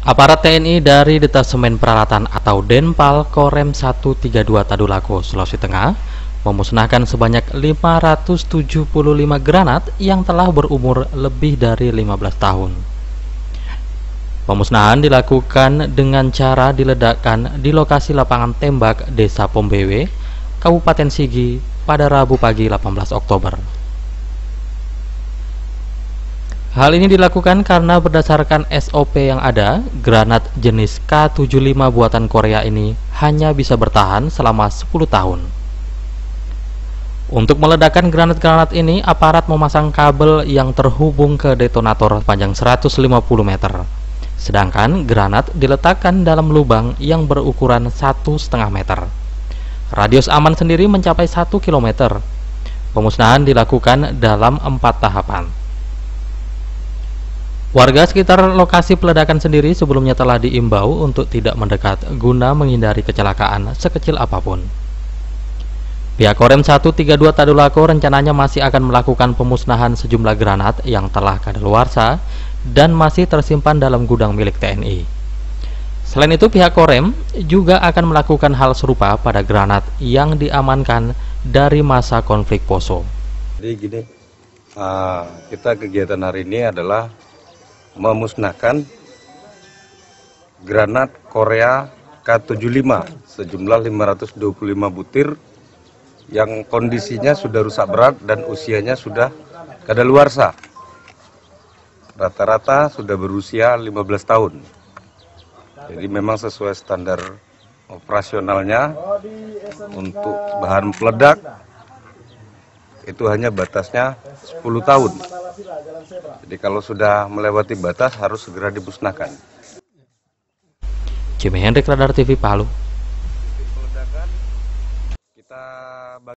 Aparat TNI dari Detasemen Peralatan atau Denpal Korem 132 Tadulako, Sulawesi Tengah memusnahkan sebanyak 575 granat yang telah berumur lebih dari 15 tahun. Pemusnahan dilakukan dengan cara diledakkan di lokasi lapangan tembak Desa Pombewe, Kabupaten Sigi pada Rabu pagi 18 Oktober. Hal ini dilakukan karena berdasarkan SOP yang ada, granat jenis K75 buatan Korea ini hanya bisa bertahan selama 10 tahun. Untuk meledakkan granat-granat ini, aparat memasang kabel yang terhubung ke detonator panjang 150 meter. Sedangkan granat diletakkan dalam lubang yang berukuran 1,5 meter. Radius aman sendiri mencapai 1 km. Pemusnahan dilakukan dalam 4 tahapan. Warga sekitar lokasi peledakan sendiri sebelumnya telah diimbau untuk tidak mendekat guna menghindari kecelakaan sekecil apapun. Pihak Korem 132 Tadulako rencananya masih akan melakukan pemusnahan sejumlah granat yang telah kadaluarsa dan masih tersimpan dalam gudang milik TNI. Selain itu, pihak Korem juga akan melakukan hal serupa pada granat yang diamankan dari masa konflik Poso. Jadi gini, kita kegiatan hari ini adalah memusnahkan granat Korea K75 sejumlah 525 butir yang kondisinya sudah rusak berat dan usianya sudah kadaluarsa. Rata-rata sudah berusia 15 tahun. Jadi memang sesuai standar operasionalnya untuk bahan peledak itu hanya batasnya 10 tahun. Jadi kalau sudah melewati batas harus segera dimusnahkan. Jimmy Hendrik, Radar TV Palu.